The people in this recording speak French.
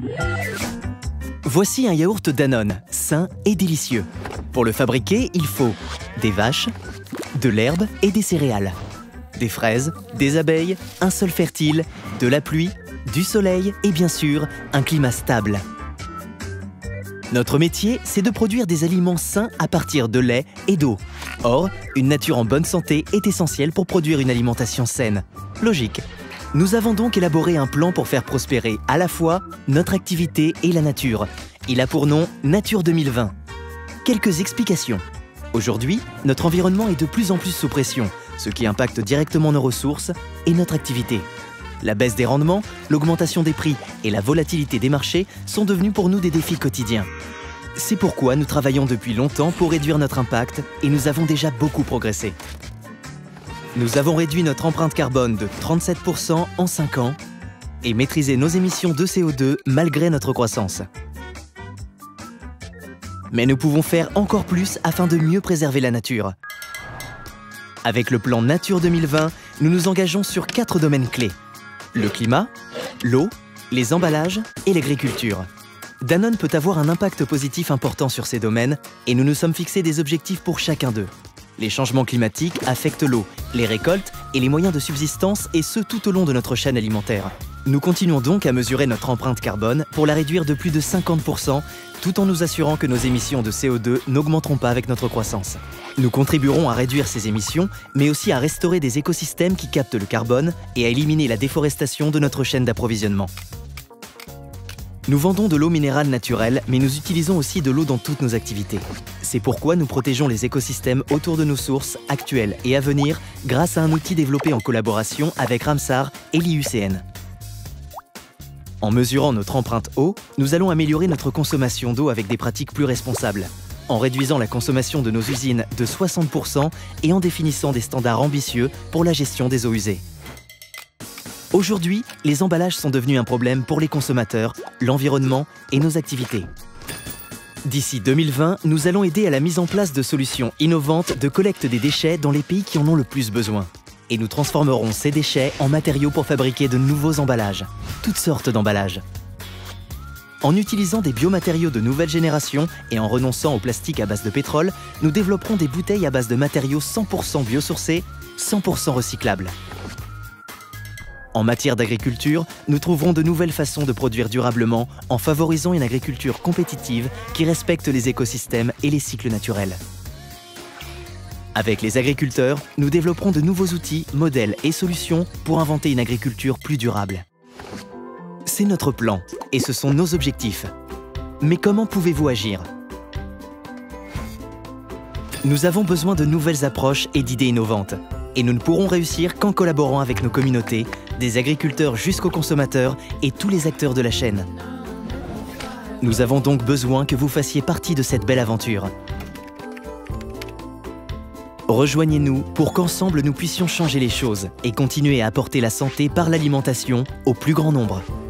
Voici un yaourt Danone, sain et délicieux. Pour le fabriquer, il faut des vaches, de l'herbe et des céréales, des fraises, des abeilles, un sol fertile, de la pluie, du soleil et bien sûr, un climat stable. Notre métier, c'est de produire des aliments sains à partir de lait et d'eau. Or, une nature en bonne santé est essentielle pour produire une alimentation saine. Logique. Nous avons donc élaboré un plan pour faire prospérer à la fois notre activité et la nature. Il a pour nom Nature 2020. Quelques explications. Aujourd'hui, notre environnement est de plus en plus sous pression, ce qui impacte directement nos ressources et notre activité. La baisse des rendements, l'augmentation des prix et la volatilité des marchés sont devenus pour nous des défis quotidiens. C'est pourquoi nous travaillons depuis longtemps pour réduire notre impact et nous avons déjà beaucoup progressé. Nous avons réduit notre empreinte carbone de 37% en 5 ans et maîtrisé nos émissions de CO2 malgré notre croissance. Mais nous pouvons faire encore plus afin de mieux préserver la nature. Avec le plan Nature 2020, nous nous engageons sur 4 domaines clés. Le climat, l'eau, les emballages et l'agriculture. Danone peut avoir un impact positif important sur ces domaines et nous nous sommes fixés des objectifs pour chacun d'eux. Les changements climatiques affectent l'eau, les récoltes et les moyens de subsistance et ce tout au long de notre chaîne alimentaire. Nous continuons donc à mesurer notre empreinte carbone pour la réduire de plus de 50%, tout en nous assurant que nos émissions de CO2 n'augmenteront pas avec notre croissance. Nous contribuerons à réduire ces émissions, mais aussi à restaurer des écosystèmes qui captent le carbone et à éliminer la déforestation de notre chaîne d'approvisionnement. Nous vendons de l'eau minérale naturelle, mais nous utilisons aussi de l'eau dans toutes nos activités. C'est pourquoi nous protégeons les écosystèmes autour de nos sources, actuelles et à venir, grâce à un outil développé en collaboration avec Ramsar et l'IUCN. En mesurant notre empreinte eau, nous allons améliorer notre consommation d'eau avec des pratiques plus responsables, en réduisant la consommation de nos usines de 60% et en définissant des standards ambitieux pour la gestion des eaux usées. Aujourd'hui, les emballages sont devenus un problème pour les consommateurs, l'environnement et nos activités. D'ici 2020, nous allons aider à la mise en place de solutions innovantes de collecte des déchets dans les pays qui en ont le plus besoin. Et nous transformerons ces déchets en matériaux pour fabriquer de nouveaux emballages, toutes sortes d'emballages. En utilisant des biomatériaux de nouvelle génération et en renonçant au plastique à base de pétrole, nous développerons des bouteilles à base de matériaux 100% biosourcés, 100% recyclables. En matière d'agriculture, nous trouverons de nouvelles façons de produire durablement en favorisant une agriculture compétitive qui respecte les écosystèmes et les cycles naturels. Avec les agriculteurs, nous développerons de nouveaux outils, modèles et solutions pour inventer une agriculture plus durable. C'est notre plan et ce sont nos objectifs. Mais comment pouvez-vous agir? Nous avons besoin de nouvelles approches et d'idées innovantes. Et nous ne pourrons réussir qu'en collaborant avec nos communautés, des agriculteurs jusqu'aux consommateurs et tous les acteurs de la chaîne. Nous avons donc besoin que vous fassiez partie de cette belle aventure. Rejoignez-nous pour qu'ensemble nous puissions changer les choses et continuer à apporter la santé par l'alimentation au plus grand nombre.